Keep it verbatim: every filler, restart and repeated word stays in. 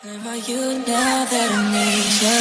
Where are you now that I need you?